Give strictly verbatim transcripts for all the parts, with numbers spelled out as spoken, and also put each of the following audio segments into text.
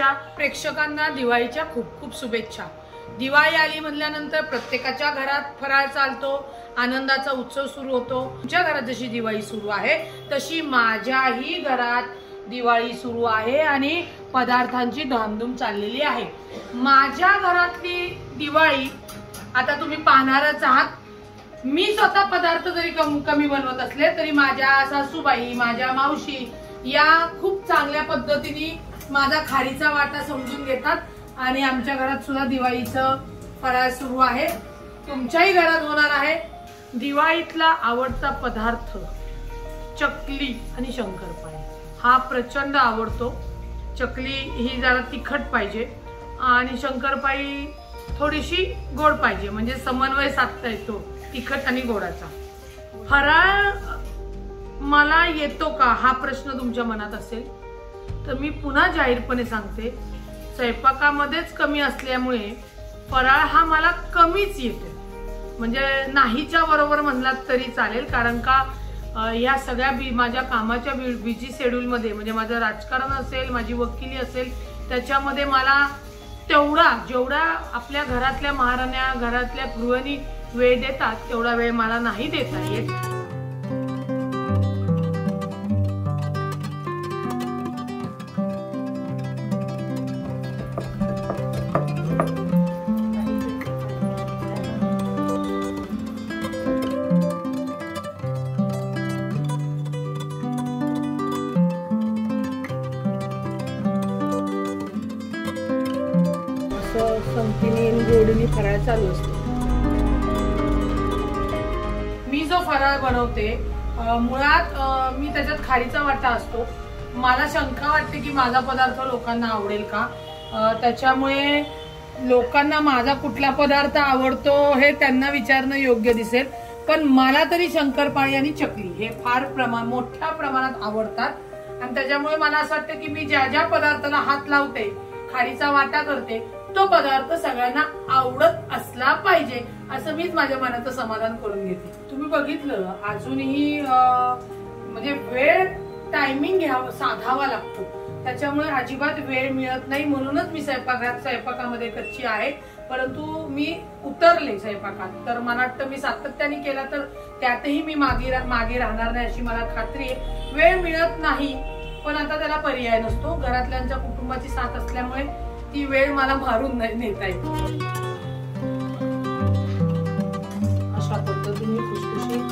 लाईव्हच्या प्रेक्षकांना दिवाळीच्या खूप खूप शुभेच्छा। दिवाळी आली म्हटल्यानंतर प्रत्येकाच्या घरात फराळ चालतो, आनंदाचा उत्सव सुरू होतो। तुमच्या घरात जशी दिवाळी सुरू आहे तशी माझ्याही घरात दिवाळी सुरू आहे आणि पदार्थांची धामधूम चाललेली आहे। माझ्या घरातली दिवाळी आता तुम्ही पाहणारच आहात। मी स्वतः पदार्थ जरी कमी बनवत असले तरी माझ्या सासूबाई, माझ्या मावशी या खूप चांगल्या पद्धतीने माझा खारीचा वाटा समजून घेतात आणि आमच्या घरात सुद्धा दिवाळीचं फराळ सुरू आहे। तुमच्याही घरात होणार आहे। दिवाळीतला आवडता पदार्थ चकली आणि शंकरपाळी हा प्रचंड आवडतो। चकली ही जरा तिखट पाहिजे आणि शंकरपाळी थोडीशी गोड पाहिजे, म्हणजे समन्वय साधता येतो तिखट आणि गोडाचा। फराळ मला येतो का हा प्रश्न तुमच्या मनात असेल तर मी पुन्हा जाहीरपणे सांगते, स्वयंपाकामध्येच कमी असल्यामुळे फराळ हा मला कमीच येतो। म्हणजे नाहीच्या बरोबर म्हणलात तरी चालेल, कारण का या सगळ्या माझ्या कामाच्या बिझी शेड्यूल मध्ये, म्हणजे माझं राजकारण असेल, माझी वकिली असेल, त्याच्यामध्ये मला तेवढा जेवढा आपल्या घरातल्या महाराण्या, घरातल्या गृहिणी वेळ देतात तेवढा वेळ मला नाही देता येत। संगतीने गोडीने फराळ चालू असतो। मी जो फराळ बनवते मुळात मी त्याच्यात खारीचा वाटा असतो। मला शंका वाटते की माझा पदार्थ लोकांना आवडेल का, त्याच्यामुळे लोकांना माझा कुठला पदार्थ आवडतो हे त्यांना विचारणं योग्य दिसेल, पण मला तरी शंकरपाळी आणि चकली हे फार प्रमाण मोठ्या प्रमाणात आवडतात आणि त्याच्यामुळे मला असं वाटतं की मी ज्या ज्या पदार्थाला हात लावते, खारीचा वाटा करते, तो पदार्थ सगळ्यांना आवडत असला पाहिजे असं मीच माझ्या मनाचं समाधान करून घेते। तुम्ही बघितलं अजूनही म्हणजे वेळ टायमिंग घ्यावा साधावा लागतो, त्याच्यामुळे अजिबात वेळ मिळत नाही, म्हणूनच मी स्वयंपाकात स्वयंपाकामध्ये कच्ची आहे। परंतु मी उतरले स्वयंपाकात तर मला वाटतं मी सातत्याने केला तर त्यातही मी मागे मागे राहणार नाही अशी मला खात्री आहे। वेळ मिळत नाही पण आता त्याला पर्याय नसतो, घरातल्यांच्या कुटुंबाची साथ असल्यामुळे ती वेळ मला मारून नेता येते। अशा पद्धतीने खुसखुशीत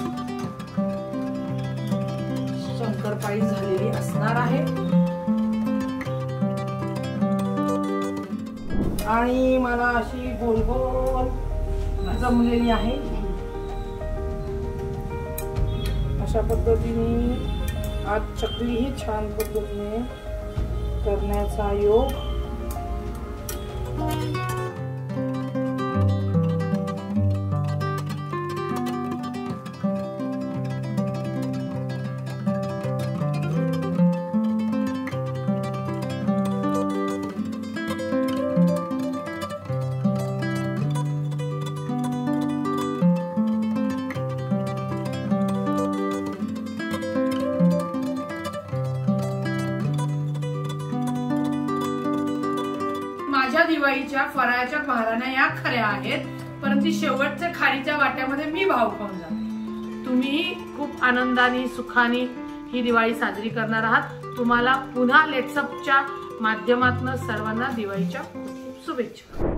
शंकरपाळी झालेली असणार आहे आणि मला अशी गोल गोल जमलेली आहे। अशा पद्धतीने आज चकली ही छान पद्धतीने करण्याचा योग दिवाळीच्या फराळाच्या महाराण्या या खऱ्या आहेत, परंतु शेवटच्या खारीच्या वाट्यामध्ये मी भाव खाऊन जाते। तुम्ही खूप आनंदाने सुखाने ही दिवाळी साजरी करणार आहात। तुम्हाला पुन्हा लेट्सअपच्या माध्यमातून सर्वांना दिवाळीच्या खूप शुभेच्छा।